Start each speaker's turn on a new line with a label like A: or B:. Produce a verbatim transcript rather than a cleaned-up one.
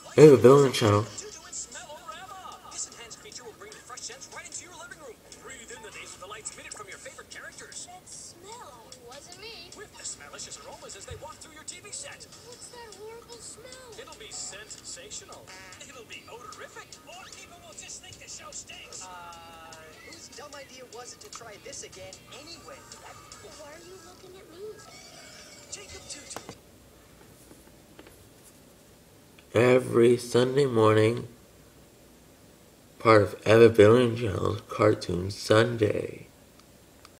A: Evabillion Channel.
B: This enhanced feature will bring the fresh scents right into your living room. Breathe in the days with the lights emitted from your favorite characters.
C: That smell wasn't me.
B: With the smelicious aromas as they walk through your T V set.
C: What's that horrible smell?
B: It'll be sensational. It'll be odorific. Or people will just think the show stinks.
D: Uh, whose dumb idea was it to try this again anyway?
C: Why are you looking at me?
B: Jacob Tutu.
A: Every Sunday morning, part of Evabillion Channel's Cartoon Sunday.